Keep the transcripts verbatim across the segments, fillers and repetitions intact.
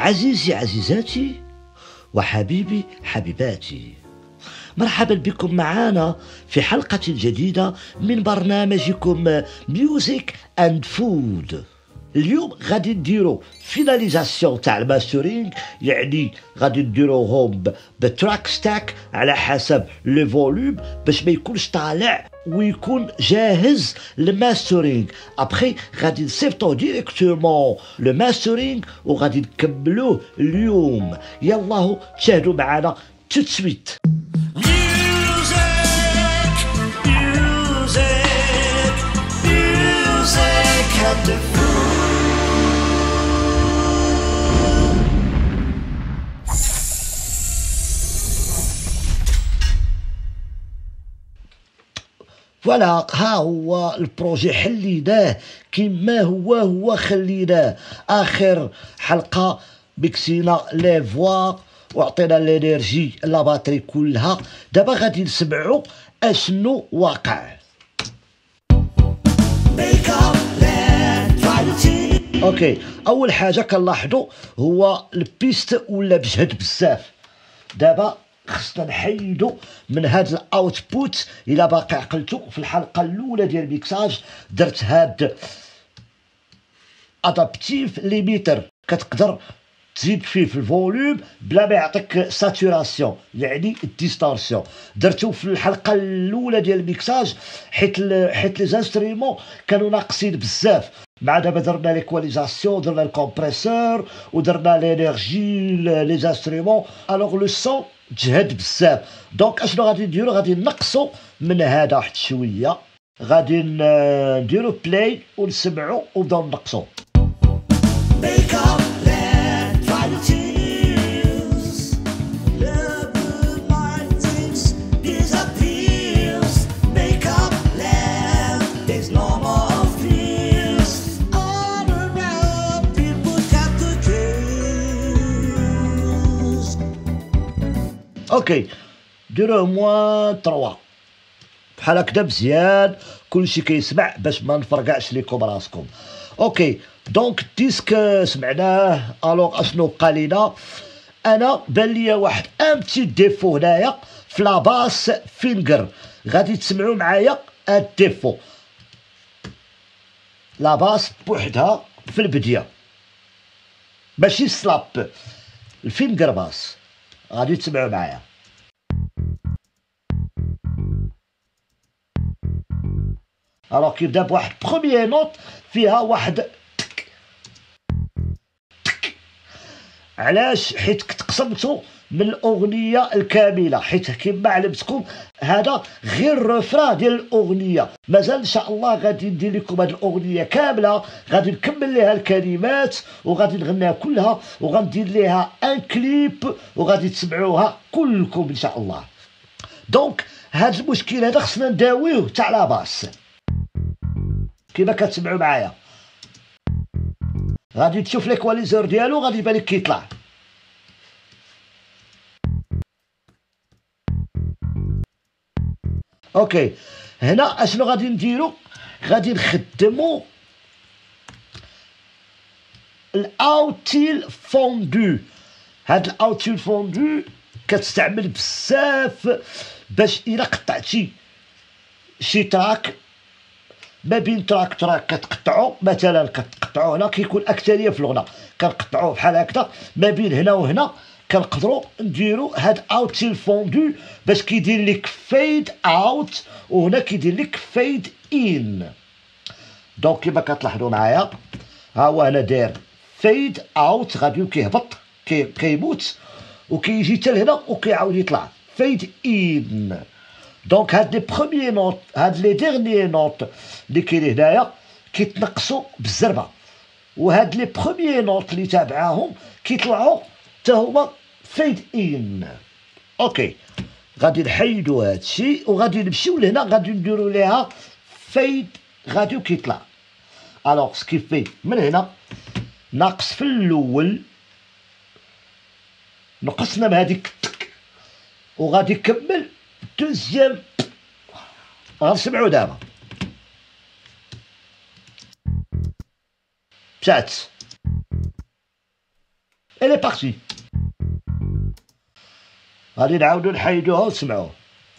عزيزي عزيزاتي وحبيبي حبيباتي، مرحبا بكم معنا في حلقة جديدة من برنامجكم ميوزك اند فود. اليوم غادي نديرو فيناليزاسيون تاع الماسترينغ، يعني غادي نديروهم بتراك ستاك على حسب لي فوليوم باش ما يكونش طالع ويكون جاهز للماسترينغ. ابخي غادي نصيفطو ديريكتومون لو ماسترينغ وغادي نكملوه اليوم. يلا تشاهدوا معنا tout de suite. Music, music, music and the فوالا، ها هو البروجي حليناه كيما هو هو خليناه. اخر حلقه مكسينا لي فوا وعطينا الانرجي لا باتري كلها. دابا غادي نسمعوا اشنو واقع. اوكي، اول حاجه كنلاحظوا هو البيست ولا بجهد بزاف. دابا خصنا نحيدو من هاد الاوتبوت. الا باقي عقلتو في الحلقه الاولى ديال الميكساج درت هاد ادابتيف ليميتر، كتقدر تزيد فيه في الفوليوم بلا ما يعطيك ساتوراسيون يعني الديستورسيون. درتو في الحلقه الاولى ديال الميكساج حيت ال... حيت لي زانسترومون كانوا ناقصين بزاف. مع دابا درنا ليكواليزاسيون، درنا الكومبريسور ودرنا لينيرجي لي زانسترومون، الوغ لو سون تجهد بزاف. دونك اشنو غادي نديرو؟ غادي نقصو من هذا واحد شويه، غادي نديرو بلاي ونسمعو ونبداو نقصو. اوكي، ديروه موان تروا بحال هكدا مزيان، كلشي كيسمع باش ما نفرقعش ليكم راسكم. اوكي، دونك الديسك سمعناه. الوغ اشنو بقى لينا؟ انا بان ليا واحد ان بتي ديفو هنايا في لاباس فينغر. غادي تسمعوا معايا هاد ديفو. لاباس بوحدها في البديه ماشي سلاب، الفينغر باس. غادي تسمعوا معايا. الوغ كيبدا بواحد بروميير نوت فيها واحد تك تك. علاش؟ حيت كنت قسمتو من الاغنيه الكامله، حيت كما علمتكم هذا غير الرفران ديال الاغنيه. مازال ان شاء الله غادي ندير لكم هذه الاغنيه كامله، غادي نكمل ليها الكلمات وغادي نغنيها كلها وغندير ليها ان كليب وغادي تسمعوها كلكم ان شاء الله. دونك هذا المشكل هذا خصنا نداويوه تاع لاباس كيما كتسمعوا معايا. غادي تشوف ليكواليزور ديالو غادي يبان لك كيطلع. اوكي، هنا اشنو غادي نديرو؟ غادي نخدمو الاوتيل فوندو. هاد الاوتيل فوندو كتستعمل بزاف باش الا قطعتي شي تراك ما بين تراك تراك كتقطعو. مثلا كتقطعو هنا كيكون اكثريه في الغنى، كنقطعوه بحال هكذا ما بين هنا وهنا. كنقدروا نديرو هاد اوتيل فوندو باش كيدير لك فيد اوت وهنا كيدير لك فيد ان. دونك كيما كتلاحظوا معايا ها هو انا داير فيد اوت غادي كيهبط كي كيموت وكيجي حتى لهنا وكيعاود يطلع فيد ان. دونك هاد لي بروميير نوت هاد لي ديرنيي نوت اللي كاينين هنايا كيتنقصوا بالزربه، وهاد لي بروميير نوت اللي تابعاهم كيطلعوا حتى هما فيد ان. اوكي، غادي نحيدو هادشي وغادي نمشيو لهنا غادي نديرو ليها فيد غادي وكيطلع. الوغ سكيفي من هنا ناقص في الاول، نقصنا بهاديك التك وغادي نكمل دوزيام. غنسمعو دابا مشات. الي بارتي. غادي نعاودو نحيدوها ونسمعوه.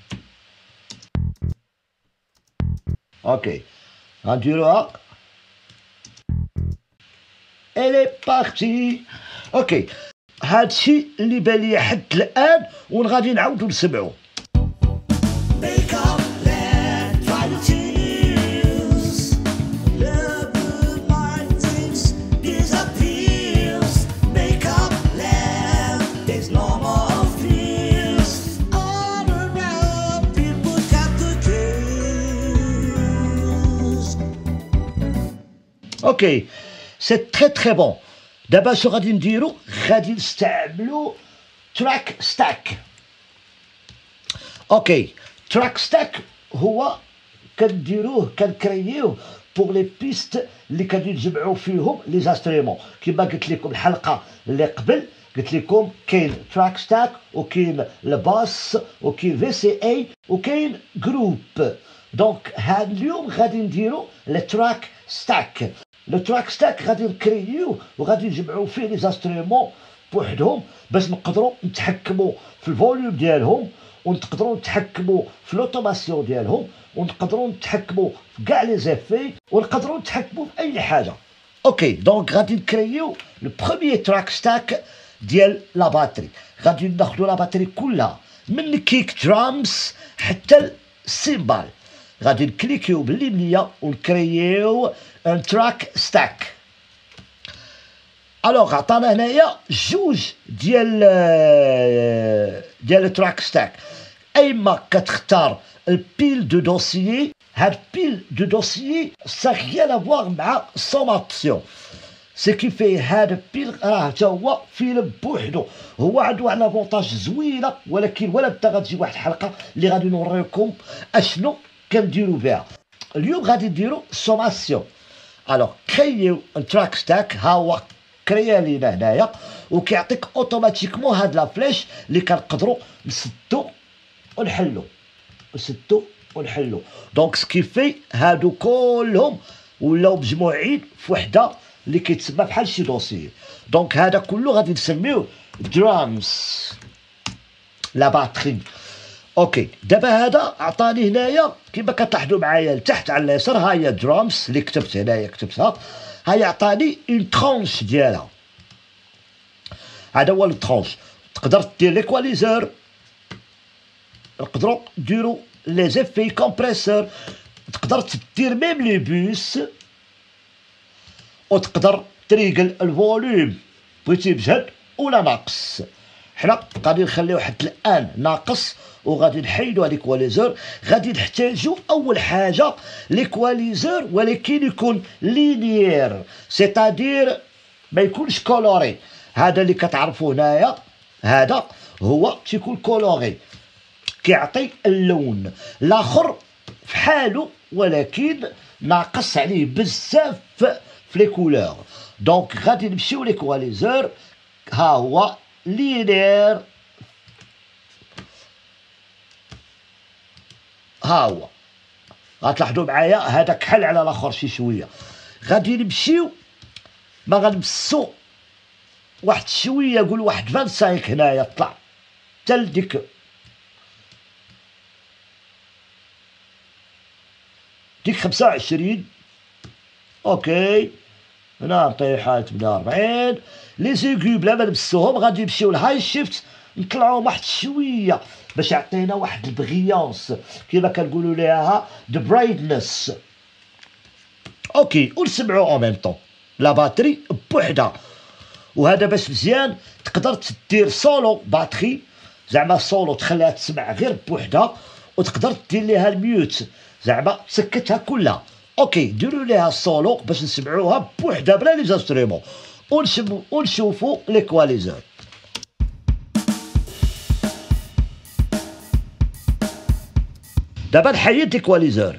اوكي غنديروها. الي بارتي. اوكي هادشي اللي بان ليا حد الان وغادي نعاودو نسمعوه. اوكي سي تري تري بون. دابا شنو غادي نديرو؟ غادي نستعملو تراك ستاك. اوكي تراك ستاك هو كنديروه كنكرييوه بوغ لي بيست اللي كندير نجمعو فيهم لي زانسترومون. كيما قلت لكم الحلقه اللي قبل قلت لكم كاين تراك ستاك وكاين الباس وكاين في سي اي وكاين جروب. دونك هاد اليوم غادي نديرو التراك ستاك. لو تراك ستاك غادي نكرييوه وغادي نجمعو فيه لي زانسترومون بوحدهم باش نقدروا نتحكموا في الفوليوم ديالهم ونقدروا نتحكموا في لوتوماسيون ديالهم ونقدروا نتحكموا في كاع لي زيفي ونقدروا نتحكموا في اي حاجه. اوكي دونك غادي نكرييو لو بروميير تراك ستاك ديال لا باتري. غادي ناخذوا لا باتري كلها من الكيك درامز حتى السيمبال. غادي نكليكيو باليمنيه ونكرييو ان تراك ستاك. الوغ عطانا هنايا جوج ديال ديال التراك ستاك. ايما كتختار البيل دو دوسيي. هاد بيل دو دوسيي سا غيان افواغ مع السوماتيون. سي كي في هاد البيل راه حتى هو فيلم بوحدو. هو عنده واحد لافونتاج زوينه ولكن ولا بدا غتجي واحد الحلقه اللي غادي نوريكم اشنو كنديرو بها. اليوم غادي نديرو سوماسيون. الوغ كرييو ان تراك ستاك. ها هو كريا لينا هنايا وكيعطيك اوتوماتيكمون هاد لا فليش اللي كنقدروا نسدو ونحلو نسدو ونحلو. دونك سكيفي هادو كلهم ولاو مجموعين في وحده اللي كيتسمى بحال شي دوسيي. دونك هذا كله غادي نسميوه درامز لا باتري. اوكي دابا هذا عطاني هنايا كيما كتلاحظوا معايا لتحت على اليسار. ها هي درامز اللي كتبت هنايا كتبتها. هاي عطاني اون ترونش ديالها. هذا هو الترونش. تقدر دير ليكواليزور، نقدروا نديرو لي زيفي كومبريسور، تقدر دير ميم لي بوس وتقدر تريقل الفوليوم بغيتي بجد ولا ناقص. حنا غادي نخليو حتى الان ناقص وغادي نحيدو ليكواليزور. غادي نحتاجو اول حاجه ليكواليزور ولكن يكون لينيير سيتادير ما يكونش كولوري. هذا اللي كتعرفوا هنايا هذا هو تيكون كولوري كيعطي اللون. الاخر فحالو ولكن ناقص عليه بزاف في لي كولور. دونك غادي نمشيو ليكواليزور. ها هو لينير. ها هو غتلاحظوا معايا هذا كحل على الاخر شي شويه. غادي نمشيو ما غنمسو واحد شويه قول واحد خمسة وعشرين هنايا طلع حتى لديك ديك خمسة وعشرين. اوكي هنا نطيحها ثمانية وأربعين. لي زيغو بلا ما نمسوهم غادي نمشيو لهاي شيفت نطلعوهم واحد شويه باش يعطينا واحد البغيونس كيما كنقولوا ليها د برايتنس. اوكي ونسمعوا اون ميم طون لا باتري بوحدها. وهذا باش مزيان تقدر دير سولو باتري زعما سولو تخليها تسمع غير بوحدها وتقدر دير ليها الميوت زعما تسكتها كلها. اوكي ديروا ليها سولو باش نسمعوها بوحدها بلا لي زانسترومون ونشوفوا ليكواليزور. دابا نحيد ليكواليزور.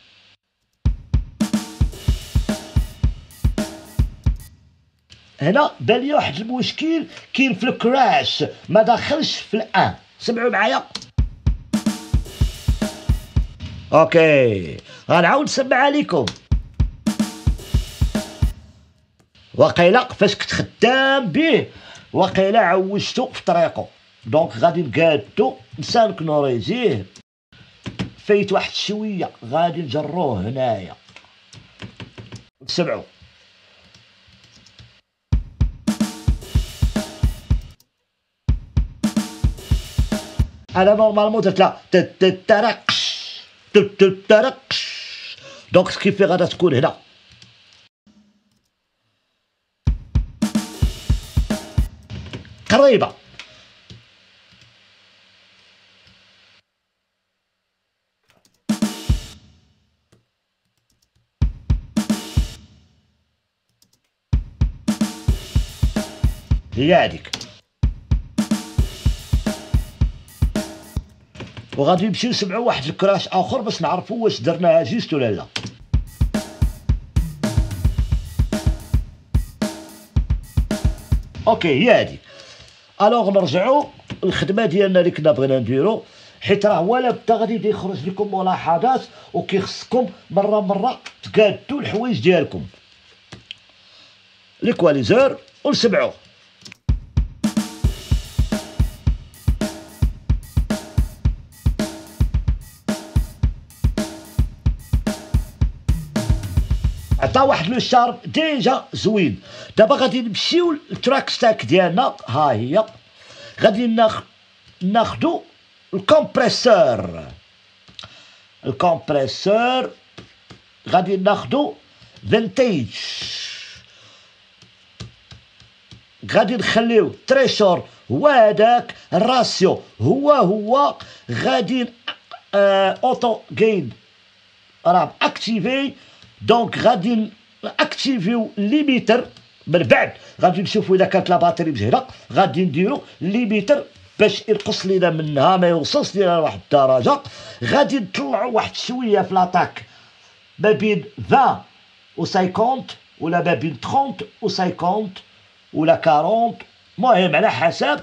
هنا بان لي واحد المشكل كاين في الكراش ما داخلش في الان. سمعوا معايا. اوكي غنعاود نسمعها لكم. وقيلا فاش كنت خدام به وقيلا عوجتو في طريقو، دونك غادي نقادو نسانكنوريزيه. فايت واحد شويه غادي نجروه هنايا سمعوا. انا نورمالمون درت لا تترقش تترقش، دونك كيف غادا تكون هنا قريبه. هي هذيك، وغادي نمشيو نسمعوا واحد الكراش اخر باش نعرفوا واش درناها جيست ولا لا. اوكي هي هذيك. الوغ نرجعوا للخدمه ديالنا اللي كنا بغينا نديرو، حيت راه ولا بدا غادي يخرج لكم ملاحظات، وكيخصكم مره مره تقادوا الحوايج ديالكم. ليكواليزور ونسمعوا. عطا واحد لو شارب ديجا زوين. دابا غادي نمشيو للتراك ستاك ديالنا، ها هي. غادي ناخ ناخدو الكومبريسور. الكومبريسور غادي ناخدو فينتيج، غادي نخليو تريشور هو هذاك، الراسيو هو هو. غادي آه اوتو جين راه اكتيفي، دونك غادي ناكتيفيو ليميتر. من بعد غادي نشوفو اذا كانت لا باتري مزهده، غادي نديرو ليميتر باش ينقص لينا منها ما يوصلش لينا لواحد الدرجه. غادي نطلعو واحد شويه في لاطاك ما بين عشرين و خمسين، ولا ما بين ثلاثين و خمسين، ولا أربعين، المهم على حسب.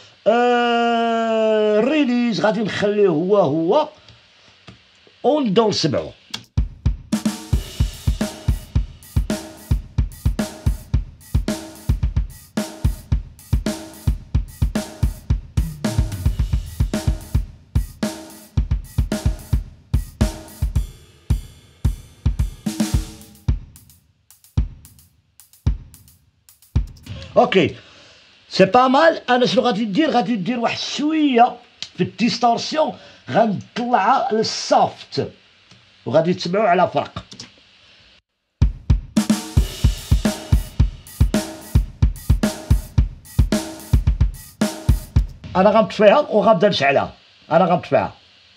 آه الريليز غادي نخليه هو هو ونبداو نسمعو. اوكي سي با مال. انا شنو غادي ندير؟ غادي ندير واحد شويه في الديستورسيون، غنطلعها للسوفت وغادي تسمعوا على فرق. انا غنطفيها وغنبدا نشعلها. انا غنطفيها.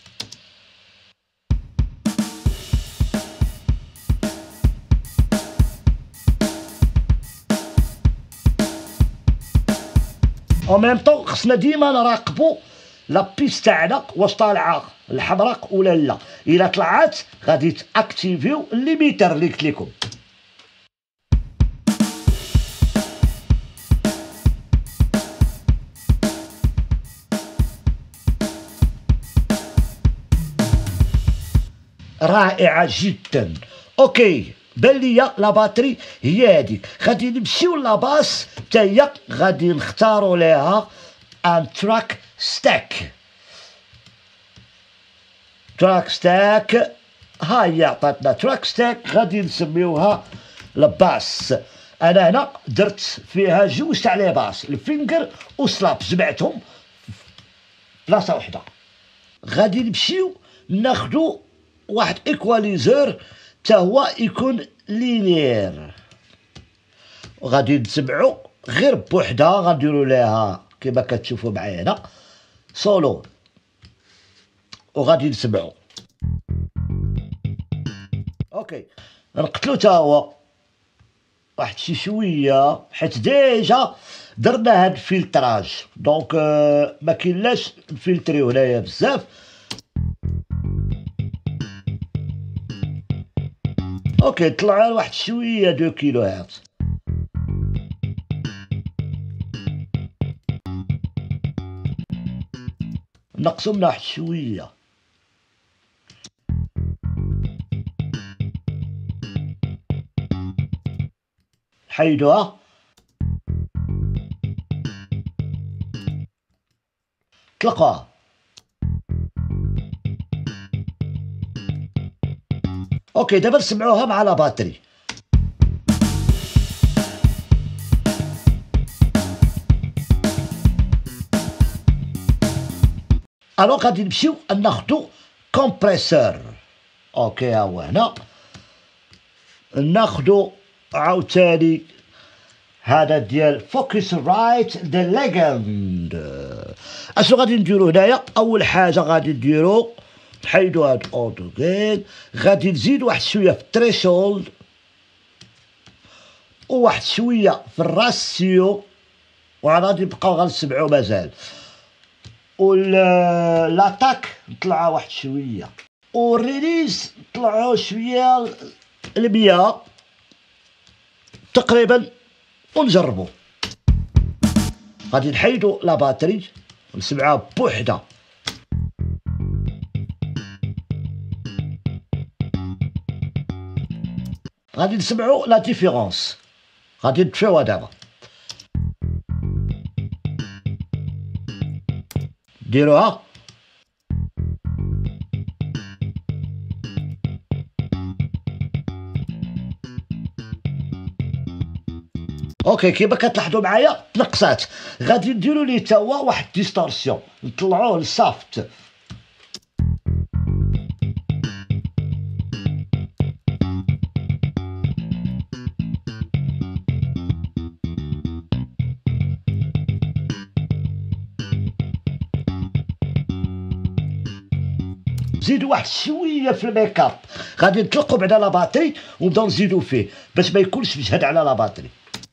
او ميم طون خصنا ديما نراقبو لا بيست تاعنا واش طالعه الحمراء ولا لا. الا طلعت غادي تاكتيفيو الليميتر اللي قلت لكم. رائعه جدا. اوكي بان ليا لا باتري هي هذيك. غادي نمشيو لاباس حتى هي غادي نختاروا ليها ان تراك ستاك. تراك ستاك ها هي عطاتنا تراك ستاك، غادي نسميوها الباس. انا هنا درت فيها جوج تاع لي باس، الفينجر وسلاب، جمعتهم بلاصه وحده. غادي نمشيو ناخدو واحد ايكواليزور تا هو يكون لينير، وغادي نسمعو غير بوحدها. غنديرو ليها كما كتشوفو معايا هنا سولو، وغادي نسمعو. اوكي نقتلو تا هو واحد شي شويه، حيت ديجا درنا هاد الفلتراج، دونك آه ما كاينلاش نفلتريو هنايا بزاف. اوكي طلع واحد شويه دو كيلو هرتز. نقصو منها واحد شويه. حيدوها. طلقوها. اوكي دابا نسمعوها مع لا باتري. الوغ غادي نمشيو ناخدو كومبريسور. اوكي ها هو هنا ناخدو عاوتاني هذا ديال فوكس رايت ذا ليجند. اشنو غادي نديرو هنايا؟ اول حاجه غادي نديرو نحيدو هاد اوتو جين، غادي نزيد واحد شويه في التريشولد وواحد شويه في الراسيو، وغادي نبقاو غنسمعو مازال، و لاتاك نطلعها واحد شويه، والريليز نطلعو شويه المية تقريبا ونجربو. غادي نحيدو لا باتري ونسمعها بوحدها. غادي نسمعو لا ديفيرونس. غادي نطفيوها دابا. ديروها. اوكي كيما كتلاحظوا معايا تنقصات. غادي نديرو ليه تا هو واحد ديستورسيون، نطلعوه للسافت. زيدو واحد شويه في الميك اب. غادي نطلقوا بعدا لا باتري ونبداو نزيدو فيه باش ما يكونش مجهد على لا باتري.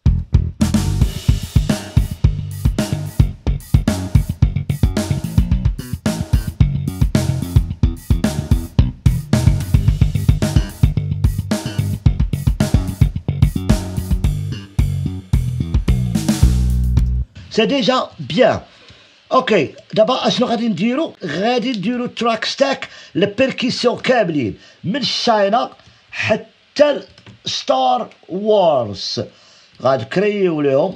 سي ديجا بيان. اوكي دابا اشنو غادي نديرو؟ غادي نديرو تراك ستاك للبيركيسيون كاملين من الشاينا حتى ستار وورز. غادي كرييو ليهم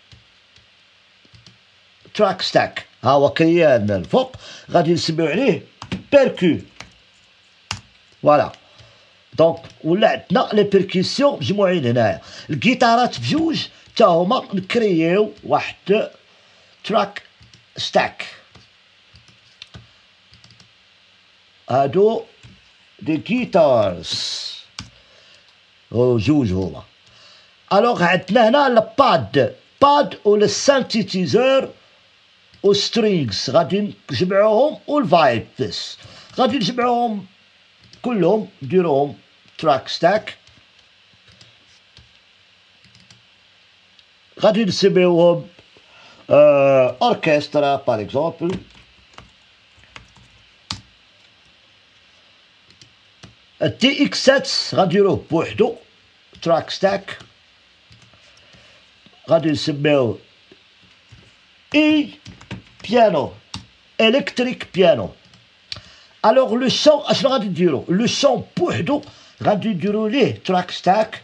تراك ستاك. ها هو كريان الفوق، غادي نسميو عليه بيركو. فوالا دونك ولا عندنا لي بيركيسيون مجموعين هنايا. الجيتارات بجوج تا هما نكرييو واحد تراك ستاك. هادو دي جيتارز او جوج هما. الوغ عندنا هنا الباد باد و السانتيتيزور و سترينغز غادي نجمعوهم، و الفايبس غادي نجمعوهم كلهم نديروهم تراك ستاك. غادي نسميوهم اوركسترا باغ اكزومبل. التي اكس سبعة غنديروه بوحدو تراك ستاك. غادي نسميوه اي بيانو الكتريك بيانو. الوغ لو سون اشنو غادي نديرو؟ لو سون بوحدو غادي نديرو ليه تراك ستاك.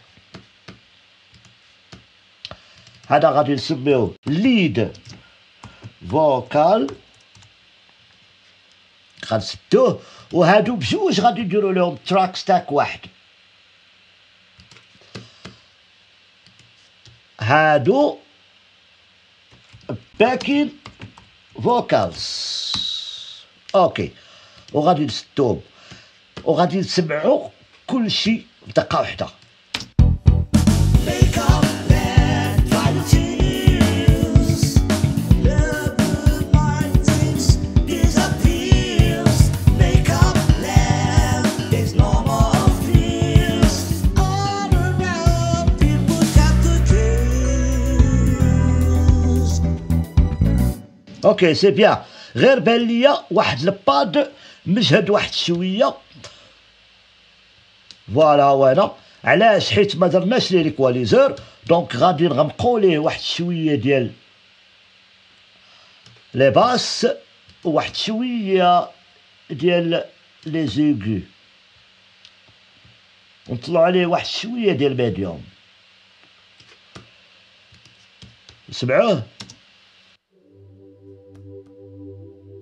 هذا غادي نسميوه ليد فوكال. غنسدوه، وهادو بجوج غادي نديرو لهم تراك ستاك واحد. هادو باكين فوكالز. اوكي وغادي نسدوهم وغادي نسمعو كلشي بدقة وحدة. اوكي سي بيان. غير بان ليا واحد الباد مجهد واحد شويه. فوالا هو هنا. علاش؟ حيت ما درناش ليه ليكواليزور، دونك غادي نغمقو ليه واحد شويه ديال لي باس وواحد شويه ديال لي زيغو، ونطلعو عليه واحد شويه ديال ميديوم. سمعوه؟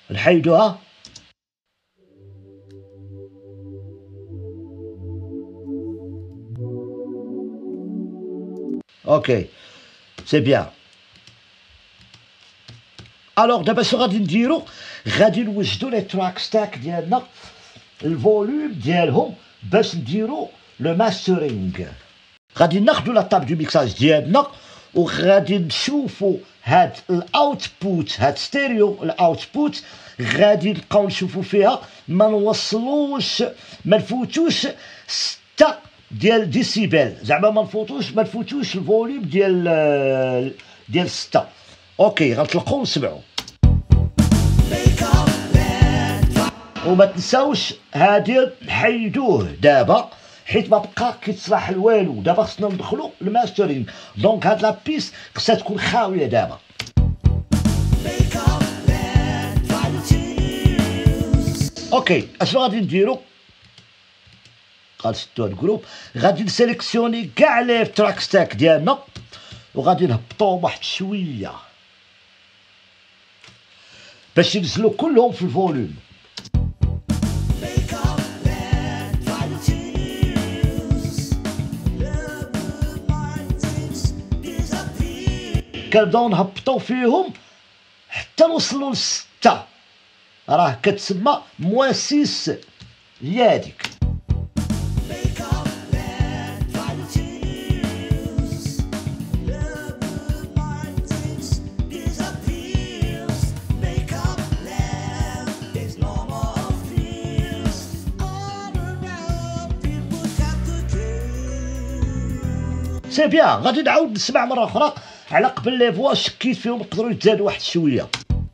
نحيدوها. اوكي سي بيان. الوغ دابا شنو غادي نديرو؟ غادي نوجدو لي تراك ستاك ديالنا الفوليوم ديالهم باش نديرو لو ماسترينغ. غادي ناخدو لا طاب دو ميكساج ديالنا وغادي نشوفو هاد الاوتبوت، هاد ستيريو الاوتبوت غادي نبقاو نشوفو فيها ما نوصلوش ما نفوتوش ستة ديال ديسيبل، زعما ما نفوتوش ما نفوتوش الفوليوم ديال ديال ستة. اوكي غنطلقو ونسمعو. وما تنساوش هادي نحيدوه دابا حيت ما بقى كيتصلح لوالو. دابا خصنا ندخلو الماسترين، دونك هاد لا بيس خصها تكون خاويه دابا. اوكي اشنو غادي نديرو؟ غنشدو هاد الجروب، غادي نسيليكسيوني كاع لي تراك ستاك ديالنا وغادي نهبطوهم واحد شويه باش ينزلو كلهم في الفوليوم. كنبداو نهبطو فيهم حتى نوصلو لستة، راه كتسمى موان سيس هي هاديك. سي بيان. غادي نعاود نسمع مره اخرى على قبل لي فوا شكيت فيهم يقدروا يتزادوا واحد شويه.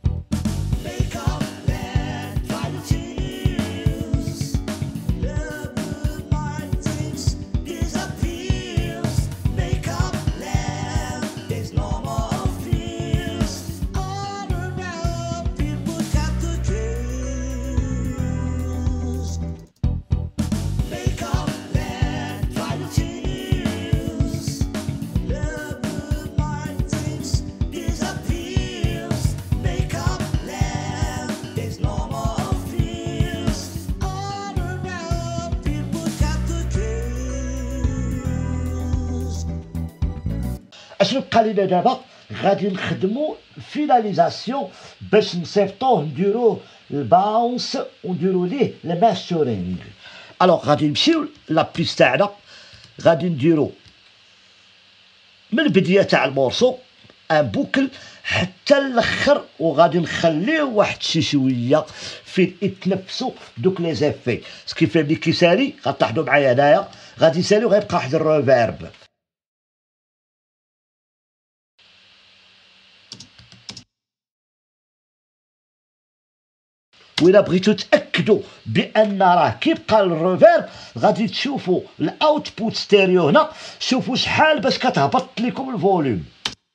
اشنو بقى لينا دابا؟ غادي نخدمو فيناليزاسيون باش نصيفطوه نديروه الباونس ونديرو ليه الماسترينغ. الوغ غادي نمشيو لابيس تاعنا، غادي نديرو من البدايه تاع المورسو ان بوكل حتى الاخر، وغادي نخليو واحد شي شويه فين يتنفسوا دوك لي زيفي. سكيفي ملي كيسالي غتلاحظوا معايا هنايا غادي يسالي وغيبقى واحد الروفيرب. وإلا بغيتو تأكدوا بأن راه كيبقى الروفيرب غادي تشوفوا الأوتبوت ستيريو هنا، شوفوا شحال باش كتهبط لكم الفوليوم.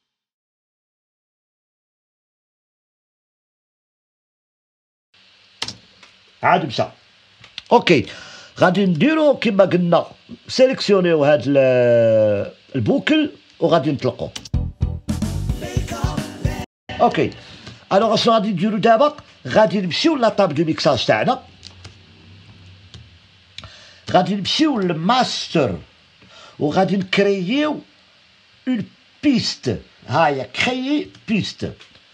عاد مشى. اوكي غادي نديرو كما قلنا سيليكسيونيو هاد البوكل وغادي نطلقوه. اوكي الوغ اشنو غادي نديرو دابا؟ غادي نمشيو لا طاب دو ميكساج تاعنا، غادي نمشيو للماستر وغادي نكرييو اون بيست. هاهي كريي بيست.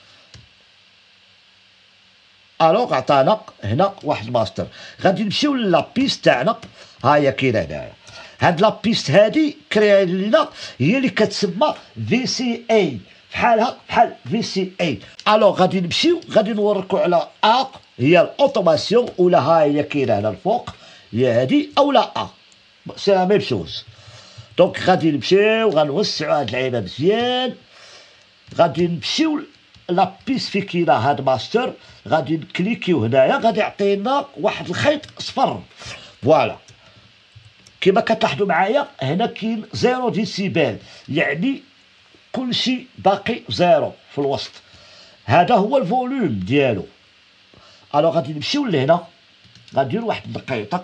الوغ عطانا هنا واحد الماستر، غادي نمشيو لا بيست تاعنا هاهي كاينه هنايا. هاد لا بيست هادي كريا لينا هي اللي كتسمى في سي اي، بحالها بحال في سي اي. الوغ غادي نمشيو غادي نوركو على ا هي الاوتوماسيون، ولا ها هي كاينه هنا الفوق هي هادي، اولا ا سي لا ميم شوز. دونك غادي نمشيو غنوسعو هاد اللعيبه مزيان، غادي نمشيو لا بيس في كاينه هاد ماستر، غادي نكليكيو هنايا غادي يعطينا واحد الخيط صفر. فوالا كما كتلاحظوا معايا هنا كاين زيرو ديسيبل، يعني كلشي باقي زيرو في الوسط. هذا هو الفوليوم ديالو. الو غادي نمشيو لهنا غنديرو واحد الدقيقه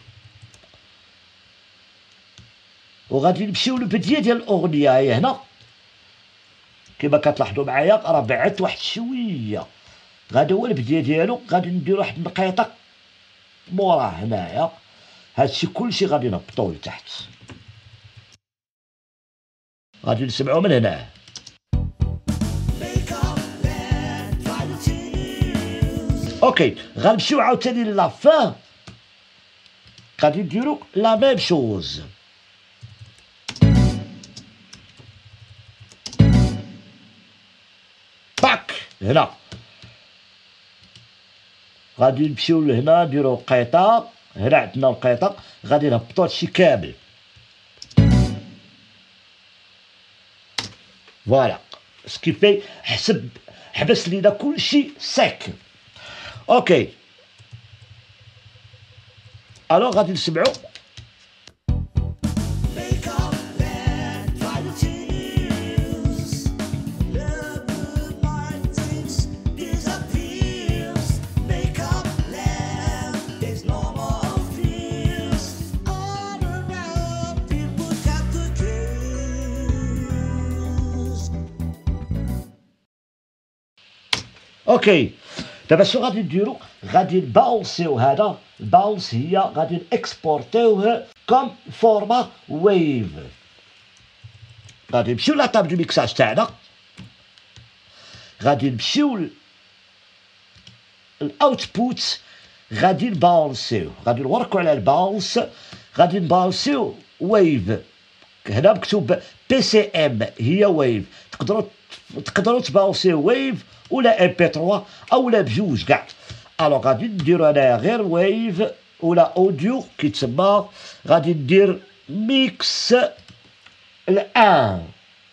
وغادي نمشيو للبدايه ديال الاغنيه. هي هنا كما كتلاحظوا معايا راه بعدت واحد شويه غادي هو البداية ديالو، غادي نديرو واحد النقيطة موراه هنايا، هادشي كلشي غادي نهبطوه لتحت، غادي نسمعو من هنا. اوكي غنمشيو عاوتاني لافان، غادي نديرو لا ميم شوز. باك هنا غادي نمشيو لهنا نديرو القيطة، هنا عندنا القيطة، غادي نهبطو هادشي كامل. فوالا سكيبي حسب حبس لينا كلشي ساك. اوكي الو غادي نسمعو. اوكي دابا شنو غادي نديرو؟ غادي نباونسيو هذا، الباونس هي غادي نكسبورتيوه كوم فورما ويف. غادي نمشيو لا طاب دو ميكساج تاعنا، غادي نمشيو الاوتبوت، غادي نباونسيو، غادي نوركو على الباونس، غادي نباونسيو ويف. هنا مكتوب بي سي ام هي ويف، تقدروا تقدروا تباونسيو ويف ولا ام بي ثلاثة اولا بجوج كاع. الو غادي نديرو انايا غير ويف ولا اوديو كيتسمى، غادي ندير ميكس الان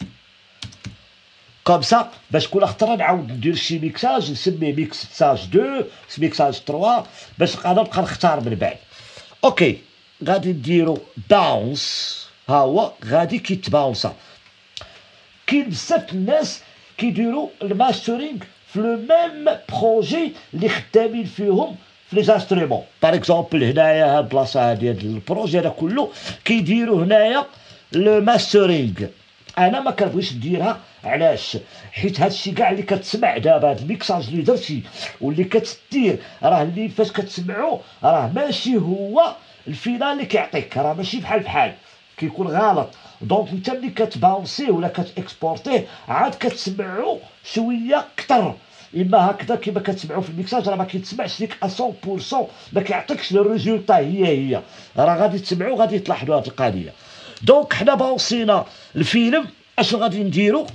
كوم سا، باش كل خطره نعاود ندير شي ميكساج نسميه ميكساج اثنين ميكساج ثلاثة باش انا نبقى نختار من بعد. اوكي غادي نديرو باونس، ها هو غادي كيتباونسا. كاين بزاف الناس كيديروا الماسترينغ في لو ميم بروجي اللي خدامين فيهم في لي انسترومون. باغ اكزومبل هنايا هاد البلاصه هادي هاد البروجي هذا كله كيديروا هنايا لو ماسترينغ. انا ما كنبغيش نديرها، علاش؟ حيت هادشي كاع اللي كتسمع دابا هاد الميكساج اللي درتي واللي كتدير راه اللي فاش كتسمعو راه ماشي هو الفينال اللي كيعطيك، راه ماشي بحال بحال، كيكون غلط. دونك انت ملي كتباونسيه ولا كتاكسبورتيه عاد كتسمعو شويه كتر، اما هكذا كيما كتسمعو في الميكساج راه ما كيتسمعش ليك مية بالمية، ما كيعطيكش لو ريزولتا هي هي، راه غادي تسمعو غادي تلاحظوا هاد القضيه. دونك حنا باونسينا الفيلم، اشنو غادي نديرو؟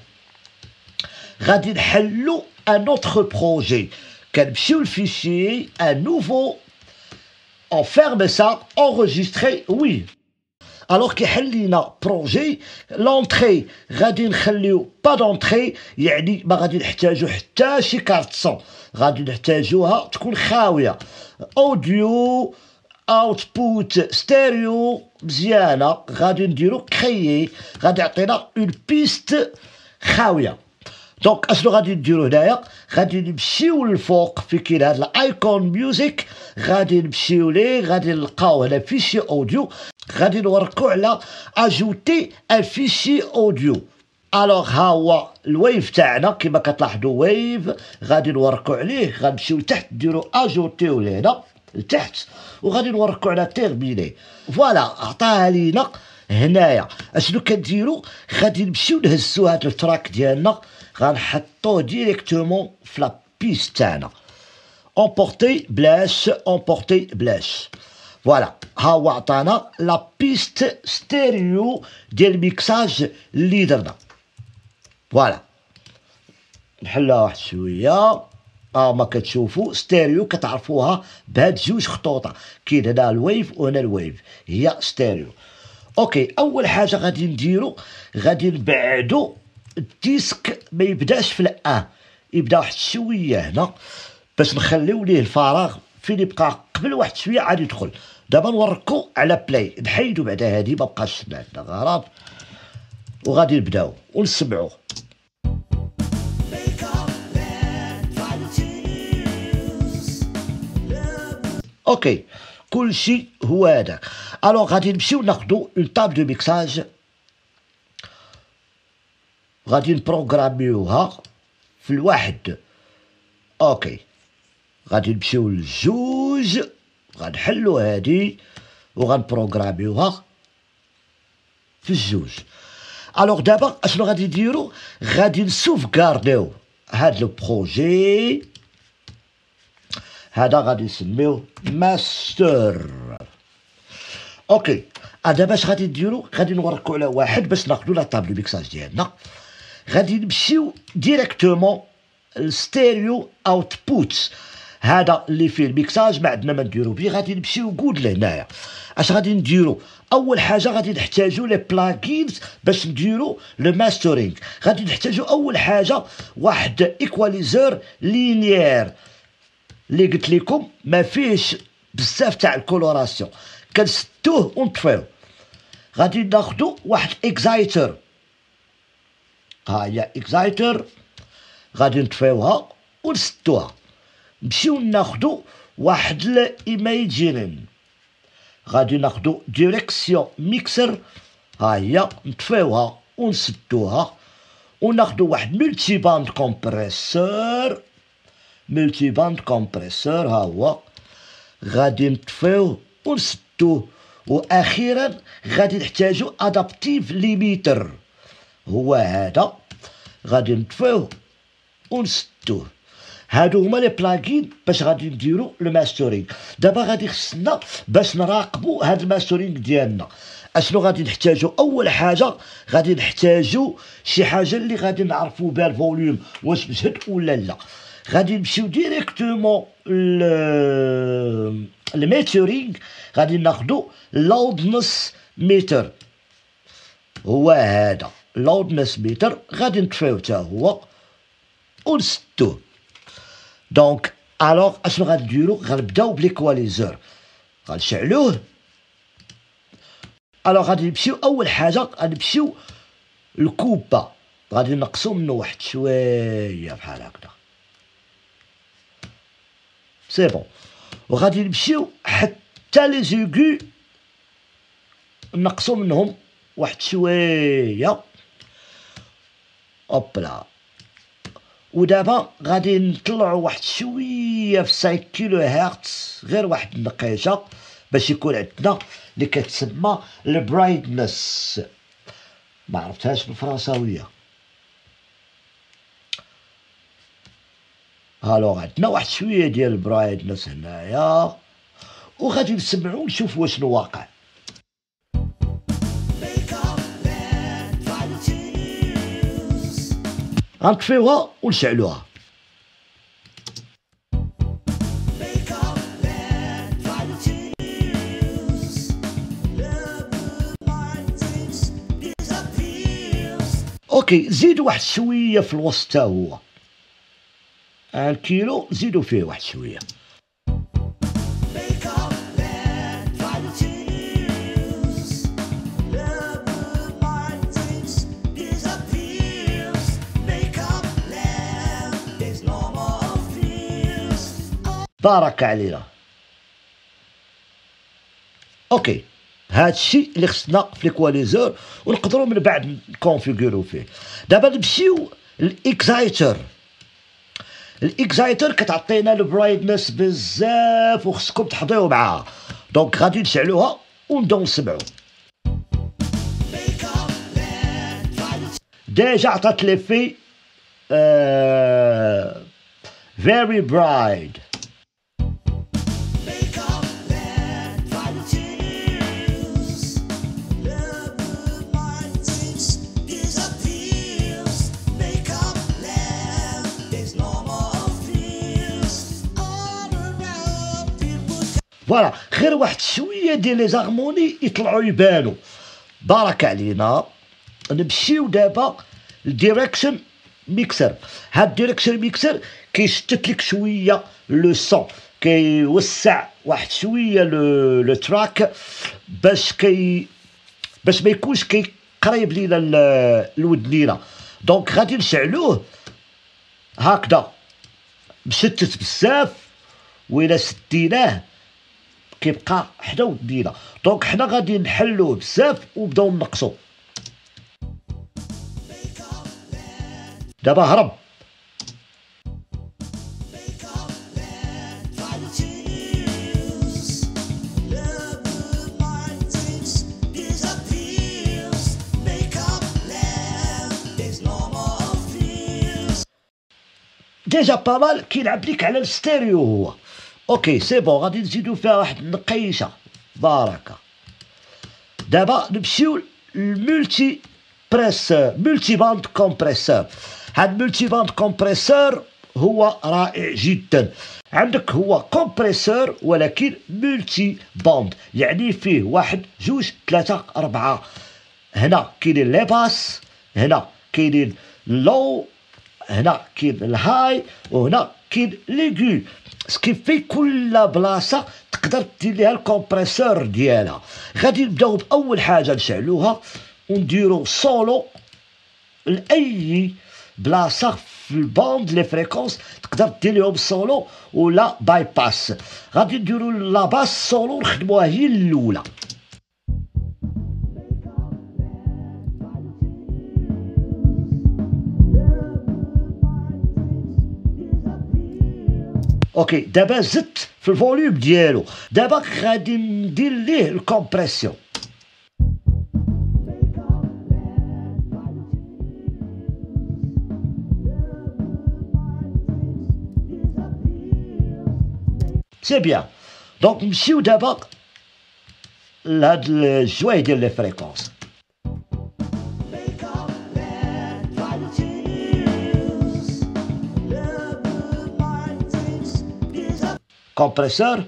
غادي نحلو ان اوتر بروجي، كنمشيو للفيشي ان نوفو اون فيرم سا انغيستري وي. الوغ كيحل لينا بروجي لونطري غادي نخليو با دونطري، يعني ما غادي نحتاجو حتى شي كارت صون، غادي نحتاجوها تكون خاويه. اوديو اوتبوت ستيريو مزيانه، غادي نديرو كريي، غادي يعطينا اون بيست خاويه. دونك اشنو غادي نديرو هنايا؟ غادي نمشيو للفوق في كاين هاد الايكون ميوزيك، غادي نمشيو ليه، غادي نلقاو هنا فيشي اوديو، غادي نوركو على اجوتي ان فيشي اوديو. الوغ ها هو الويف تاعنا كيما كتلاحظوا ويف، غادي نوركو عليه، غنمشيو لتحت نديرو اجوتيو لهنا لتحت وغادي نوركو على تيرميني. فوالا عطاها لينا هنايا. اشنو كنديرو؟ غادي نمشيو نهزو هاد التراك ديالنا، غنحطوه ديريكتومون في لا بيست تاعنا، امبورتي بلاش امبورتي بلاش. فوالا ها هو عطانا لا بيست ستيريو ديال الميكساج اللي درنا. فوالا نحلها واحد شويه، ها ما كتشوفوا ستيريو كتعرفوها بهاد جوج خطوطه، كاين هنا الويف وهنا الويف هي ستيريو. اوكي اول حاجه غادي نديرو غادي نبعدو الديسك ما يبداش في الان، يبدا واحد شويه هنا باش نخليو ليه الفراغ فين يبقى قبل واحد شويه عاد يدخل. دابا نوركو على بلاي، نحيدو بعدا هادي ما بقاش عندنا غرض، وغادي نبداو ونسمعو. اوكي كلشي هو هذاك. الوغ غادي نمشيو ناخدو اون طاب دو ميكساج، غادي نبروغراميوها في الواحد. اوكي غادي نمشيو للجوج، غنحلو هادي وغنبروغراميوها في الجوج. الوغ دابا اشنو غادي نديرو؟ غادي نسوفكارديو هاد لو بروجي، هذا غادي نسميوه ماستر. اوكي دابا اش غادي نديرو؟ غادي نوركو على واحد باش ناخدو لا طابلو ميكساج ديالنا. غادي نمشيو ديريكتومون الستيريو اوتبوت، هذا اللي فيه الميكساج ما عندنا ما نديرو بيه. غادي نمشيو كود لهنايا. اش غادي نديرو؟ اول حاجه غادي نحتاجو لي بلاجينز باش نديرو لو ماسترينغ. غادي نحتاجو اول حاجه واحد ايكواليزور لينيير اللي قلت لكم ما فيهش بزاف تاع الكولوراسيون، كنسدوه ونطفيوه. غادي ناخدو واحد اكزايتر، ها هي اكزايتر، غادي نطفيوها ونسدوها. نمشيو ناخدو واحد الايميجينين، غادي ناخدو ديريكسيون ميكسر، ها هي نطفيوها ونسدوها. وناخدو واحد ملتي باند كومبريسور، ملتي باند كومبريسور ها هو، غادي نطفيوه ونسدوه. واخيرا غادي نحتاجو ادابتيف ليميتر، هو هذا، غادي نطفيوه ونسدوه. هادو هما لي بلاغين باش غادي نديرو لو ماسترينغ. دابا غادي خصنا باش نراقبو هاد الماسترينغ ديالنا اشنو غادي نحتاجو؟ اول حاجه غادي نحتاجو شي حاجه اللي غادي نعرفو بها الفوليوم واش مزهد ولا لا. غادي نمشيو ديريكتومون الميترينغ، غادي ناخدو لودنس ميتر، هو هذا لودنس ميتر، غادي نطفيوه حتى هو ونسدوه. دونك الوغ اشنو غادي نديرو؟ غنبداو بليكواليزور، غنشعلوه. الوغ غادي نمشيو اول حاجه غنمشيو الكوبه، غادي نقصو منه واحد شويه بحال هكذا، سي بون. وغادي نمشيو حتى لي زيغو نقصو منهم واحد شويه، اوبلا. ودابا غادي نطلعو واحد شويه في خمسة كيلو هرتز، غير واحد النقيشه باش يكون عندنا اللي كتسمى البرايتنس، ما عرفتهاش بالفرنساويه. الوغ عندنا واحد شويه ديال البرايتنس هنايا، وغادي نسمعو نشوفو شنو واقع. غنطفيوها ونشعلوها. اوكي زيدوا واحد شويه في الوسط تا هو، الكيلو زيدوا فيه واحد شويه. بارك علينا. اوكي هادشي اللي خصنا في ليكواليزور، ونقدروا من بعد نكونفيغورو فيه. دابا نمشيو للاكزايتر. الاكزايتر كتعطينا البرايتنس بزاف وخصكم تحضيو معاها، دونك غادي نشعلوها ونبداو نسمعو. ديجا عطات لي في آه very bright. فوالا غير واحد شويه ديال لي زارموني يطلعوا يبانوا. بارك علينا. نمشيو دابا الديريكشن ميكسر. هاد الديريكشن ميكسر كيشتت لك شويه لو سون، كيوسع واحد شويه لو لو تراك باش كي باش ما يكونش كي قريب لينا الودنينا. دونك غادي نشعلوه هكذا مشتت بزاف، وإلا سديناه كيبقى حدا ودينا. دونك حنا غادي نحلوه بزاف ونبداو نقصو. دابا هرب. ديجا با مال كيلعب ليك على الستيريو هو. اوكي سي بون، غادي نزيدو فيها واحد النقيشه بركه. دابا نمشيو للمولتي بريسور، مولتي باند كومبريسور. هاد المولتي باند كومبريسور هو رائع جدا. عندك هو كومبريسور ولكن مولتي باند، يعني فيه واحد جوج ثلاثة أربعة. هنا كاينين لي باس، هنا كاينين لو، هنا كاين الهاي، وهنا كاين ليغو. سكيفي كل بلاصه تقدر دير ليها الكومبريسور ديالها. غادي نبداو باول حاجه نشعلوها ونديرو سولو لاي بلاصه في الباند. لي فريكونس تقدر دير ليهم سولو ولا باي باس. غادي نديرو لا باس سولو نخدموها هي الاولى. اوكي دابا زدت في الفوليوم ديالو. دابا غادي ندير ليه الكومبريسيون. سي بيان. دونك نمشيو دابا لهاد الجوايه ديال لي فريكونس. كومبريسور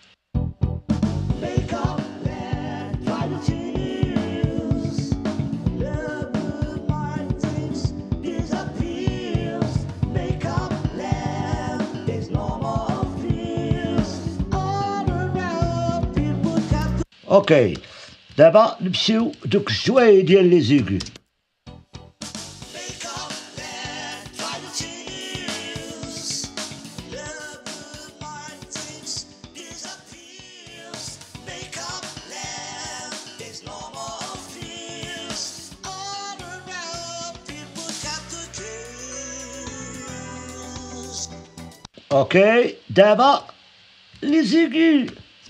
اوكي. دابا نمشيو دوك الجوايه ديال لي زيغو. اوكي دابا لي زيغو.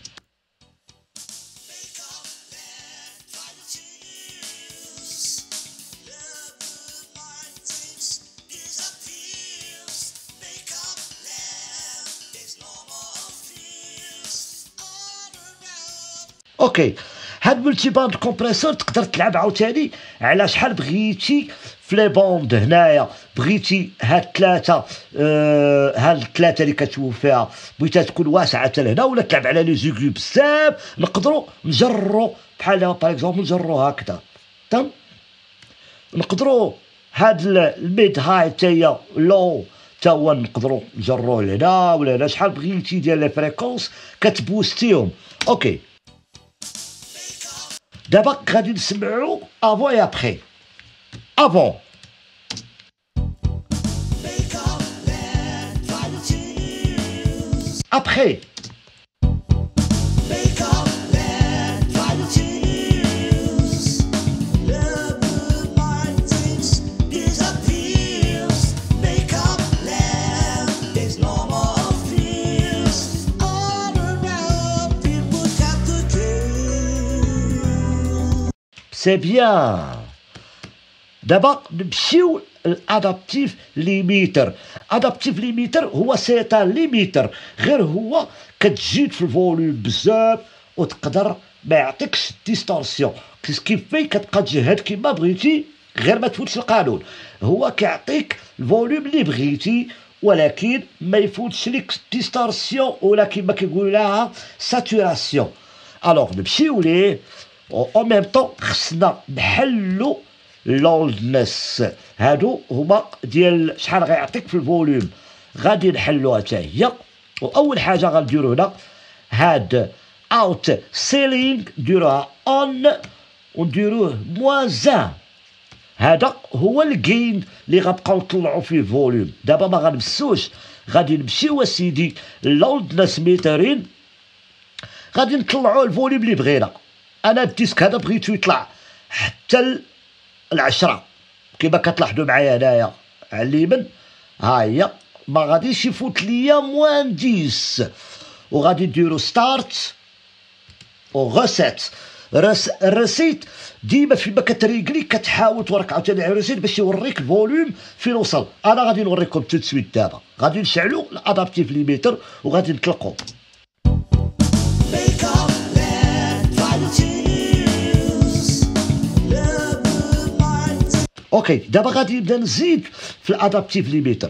اوكي هاد مولتي باند كومبريسور تقدر تلعب عاوتاني على شحال بغيتي في لي بوند. هنايا بغيتي هاد ثلاثه، آه هاد الثلاثه اللي كتشوف فيها بغيتها تكون واسعه حتى لهنا، ولا تلعب على لي زيغو بزاف، نقدروا نجروا بحال باغ اكزومبل نجروا هكذا. تم نقدروا هاد الميد هاي حتى هي لو تا هو نقدروا نجروه لهنا ولا هنا، شحال بغيتي ديال لي فريكونس كتبوستيهم. اوكي دابا غادي نسمعو افون اي ابخي. افون ابخي سي بيان. دابا نمشيو الادابتيف ليميتر. ادابتيف ليميتر هو سيتان ليميتر، غير هو كتزيد في الفوليوم بزاف وتقدر ما يعطيكش ديستورسيون. كيفاش كتبقى تجهد كيما بغيتي غير ما تفوتش القانون. هو كيعطيك الفوليوم اللي بغيتي ولكن ما يفوتش ليك ديستورسيون ولا كيما كيقولوا لها ساتوراسيون. الوغ نمشيو ليه او ميم طون خصنا نحلو لولدنس. هادو هما ديال شحال غيعطيك في الفوليوم، غادي نحلوها حتى هي. واول حاجه غنديرو هنا هاد اوت سيلينغ نديروها اون ونديروه موان زان. هذا هو الجين اللي غنبقاو نطلعو فيه الفوليوم. دابا ما غنمسوش، غادي نمشيو اسيدي لولدنس ميترين، غادي نطلعو الفوليوم اللي بغينا. انا الديسك هذا بغيتو يطلع حتى العشرة كيما كتلاحظوا معايا هنايا على اليمين. ها هي ما غاديش يفوت ليا موان ديس. وغادي نديرو ستارت و غوسيت. رس الريسيت ديما فيما كتريقلي كتحاول تورك عاوتاني على الريسيت باش يوريك الفوليوم فين وصل. انا غادي نوريكم تو سويت دابا، غادي نشعلو الادابتيف ليميتر وغادي نطلقو. اوكي دابا غادي نبدا نزيد في الادابتيف ليميتر.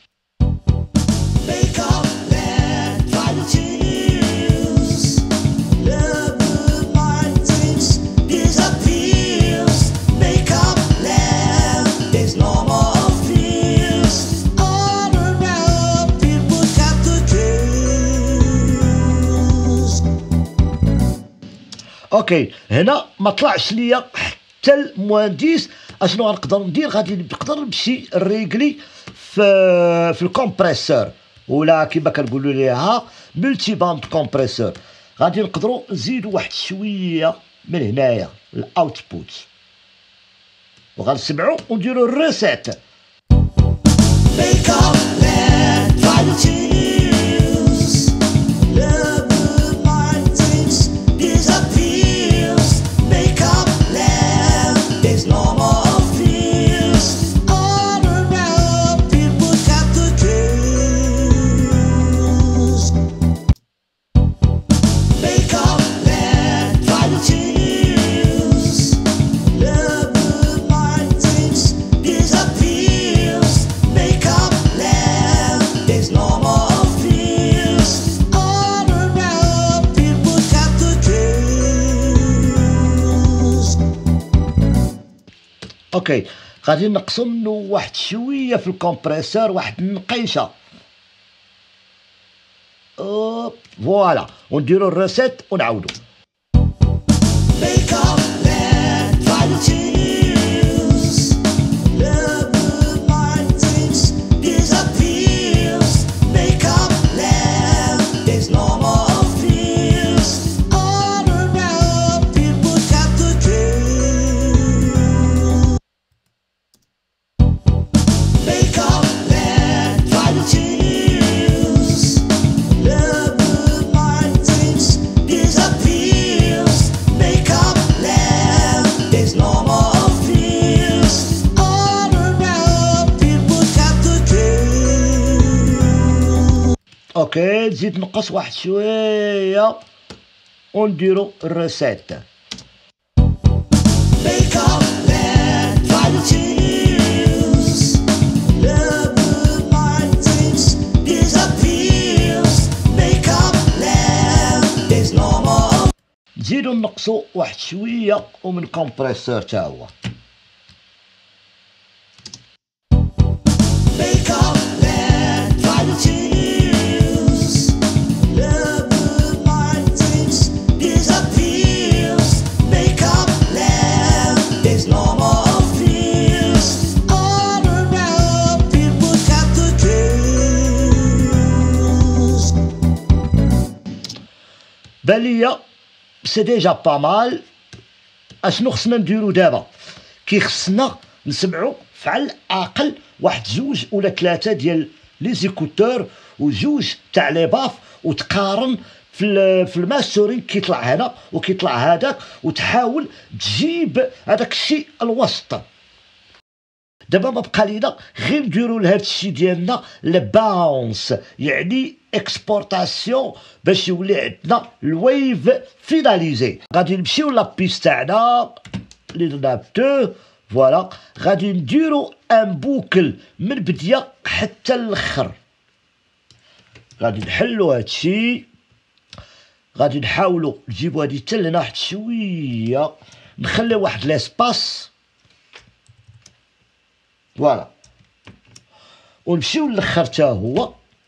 اوكي هنا ما طلعش ليا حتى المهندس. اشنو غنقدر ندير؟ غادي نقدر نمشي نريقلي في في الكومبريسور ولا كما كنقولوا ليها ملتي باند كومبريسور. غادي نقدروا نزيدوا واحد شويه من هنايا الاوتبوت وغنسمعوا ونديروا الريسيت. اوكي غادي نقصوا منه واحد شويه في الكومبريسور، واحد النقيشه. اوب فوالا ونديروا الريسيت ونعاودوا. اوكي نزيد نقص واحد شويه ونديرو الريسيت. نزيدو نقصو واحد شويه ومن كومبريسور تا هو. بان ليا سي ديجا با مال. اشنو خصنا نديرو دابا؟ كي خصنا نسمعو فعل اقل واحد زوج ولا ثلاثه ديال لي زيكوتور وجوج تاع لي باف، وتقارن في في الماستورين كيطلع هنا وكيطلع هذاك، وتحاول تجيب هذاك الشيء الوسط. دابا ما بقى لينا غير نديرو لهذا الشيء ديالنا الباونس، يعني اكسبورتاسيون باش يولي عندنا الويف فيناليزي. غادي نمشيو لابيس تاعنا اللي درنا بدو فوالا. غادي نديرو ان بوكل من بديه حتى الاخر. غادي نحلو هادشي، غادي نحاولو نجيبو هادي حتى لهنا واحد شويه، نخليو واحد لاسباس فوالا، ونمشيو للاخر تا هو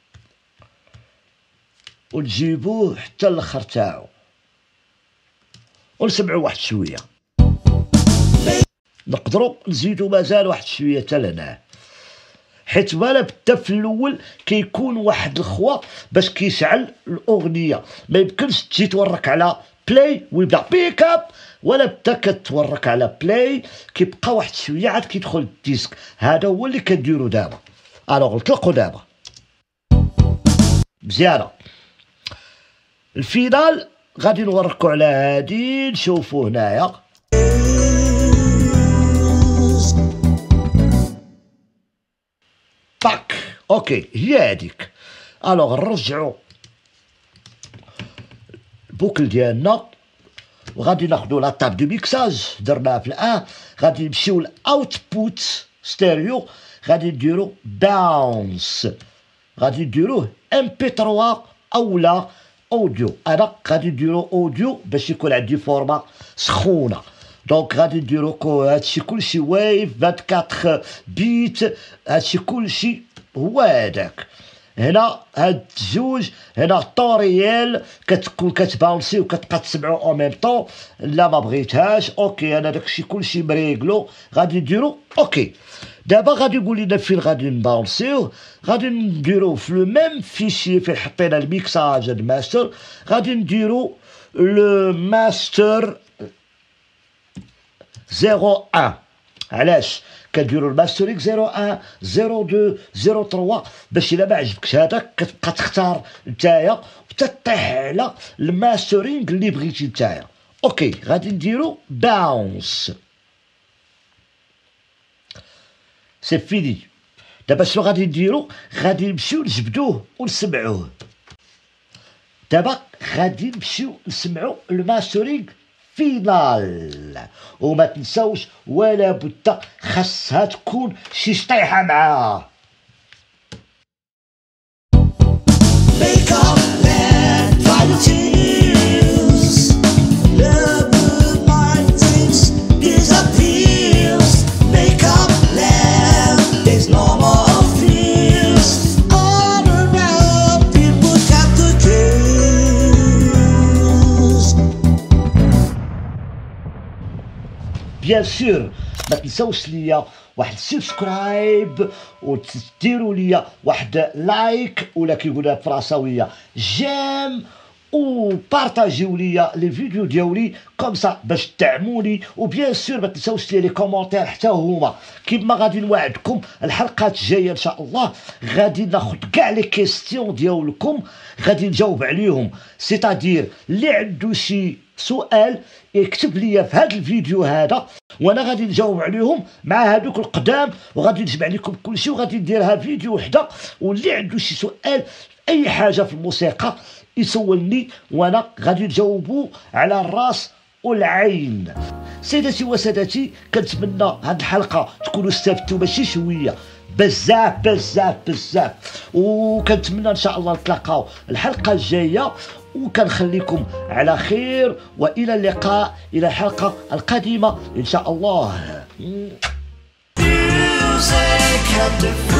ونجيبوه حتى الاخر تاعو ونسمعو واحد شويه. نقدروا نزيدو مازال واحد شويه حتى لهناه، حيت مالا بدا في الاول كيكون واحد الخوا باش كيشعل الاغنيه. ما يمكنش تجي تورك على بلاي ويبدا بيك اب، ولا بدا كتورك على بلاي كيبقى واحد شويه عاد كيدخل الديسك. هذا هو اللي كنديرو دابا. الوغ نطلقو دابا مزيانه. الفينال غادي نوركو على هادي، نشوفو هنايا. باك اوكي هي هاديك. الوغ نرجعو البوكل ديالنا وغادي ناخدو لا تاب دو ميكساج درناها في الان. غادي نمشيو لاوتبوت ستيريو، غادي نديرو باونس، غادي نديروه ام بي ثلاثة اولا اوديو. انا غادي نديرو اوديو باش يكون عندي فورما سخونه. دونك غادي نديرو كو هادشي كلشي وايف أربعة وعشرين بيت، هادشي كلشي هو هداك. هنا هاد الجوج هنا طون ريال كتكون كتباونسي وكتبقى تسمعو اون ميم طون. لا ما بغيتهاش اوكي، انا داكشي كلشي مريقلو. غادي نديرو اوكي. دابا غادي يقول لنا فين غادي نباونسيوه. غادي نديرو في لو ميم فيشي فين حطينا الميكساج الماستر. غادي نديرو لو ماستر صفر واحد. علاش كنديرو الماسترينغ صفر واحد صفر اثنين صفر ثلاثة باش الا ما عجبكش هذاك كتبقى تختار نتايا وتطيح على الماسترينغ اللي بغيتي نتايا. اوكي غادي نديرو باونس. سي فيني. دابا شنو غادي نديرو؟ غادي نمشيو نجبدوه ونسمعوه. دابا غادي نمشيو نسمعو الماسترينغ فينال. وما تنساوش ولا بد خاصها تكون شي شطيحه معاها. بيان سور ما تنساوش ليا واحد سبسكرايب وتديروا ليا واحد لايك ولا كيقولها فرنساويه جيم، وبارطاجيو ليا لي فيديو ديالي كومسا باش تدعموني. وبيان سور ما تنساوش لي لي كومونتير حتى هما. كيما غادي نوعدكم الحلقات الجايه ان شاء الله غادي ناخذ كاع لي كيستيون ديالكم غادي نجاوب عليهم. سيتادير اللي عنده شي سؤال يكتب لي في هذا الفيديو هذا وانا غادي نجاوب عليهم مع هذوك القدام، وغادي نجمع لكم كلشي وغادي نديرها فيديو وحده. واللي عنده شي سؤال اي حاجه في الموسيقى يسولني وانا غادي نجاوبو على الراس والعين. سيداتي وسادتي كنتمنى هاد الحلقه تكونوا استفدتوا ماشي شويه، بزاف بزاف بزاف. وكنتمنى ان شاء الله نتلاقاو الحلقه الجايه، وكنخليكم على خير والى اللقاء الى الحلقه القادمه ان شاء الله.